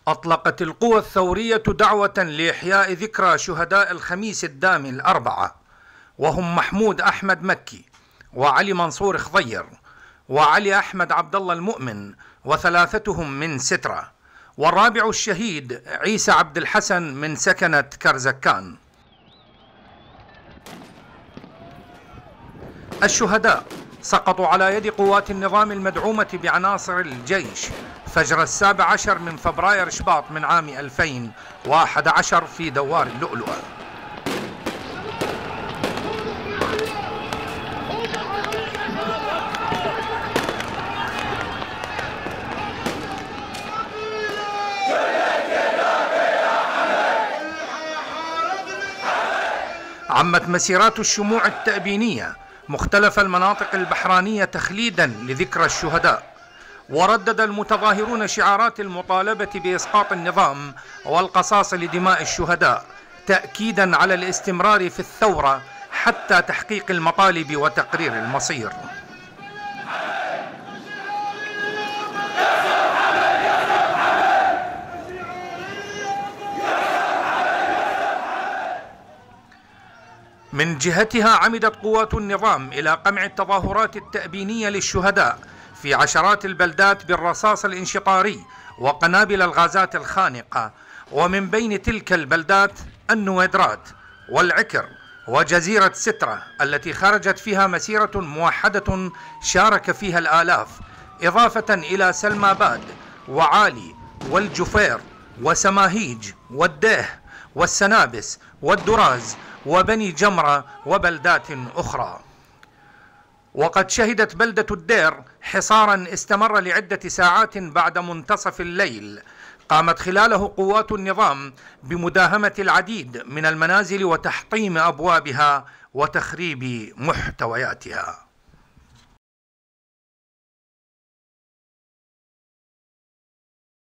أطلقت القوى الثورية دعوة لإحياء ذكرى شهداء الخميس الدامي الأربعة، وهم محمود أحمد مكي، وعلي منصور خضير، وعلي أحمد عبد الله المؤمن، وثلاثتهم من سترة، والرابع الشهيد عيسى عبد الحسن من سكنة كرزكان. الشهداء سقطوا على يد قوات النظام المدعومة بعناصر الجيش فجر 17 من فبراير شباط من عام 2011 في دوار اللؤلؤة. عمت مسيرات الشموع التأبينية مختلف المناطق البحرانية تخليدا لذكرى الشهداء، وردد المتظاهرون شعارات المطالبة بإسقاط النظام والقصاص لدماء الشهداء، تأكيدا على الاستمرار في الثورة حتى تحقيق المطالب وتقرير المصير. من جهتها عمدت قوات النظام إلى قمع التظاهرات التأبينية للشهداء في عشرات البلدات بالرصاص الانشطاري وقنابل الغازات الخانقة، ومن بين تلك البلدات النويدرات والعكر وجزيرة سترة التي خرجت فيها مسيرة موحدة شارك فيها الآلاف، إضافة إلى سلماباد وعالي والجفير وسماهيج والديه والسنابس والدراز وبني جمرة وبلدات أخرى. وقد شهدت بلدة الدير حصارا استمر لعدة ساعات بعد منتصف الليل، قامت خلاله قوات النظام بمداهمة العديد من المنازل وتحطيم أبوابها وتخريب محتوياتها.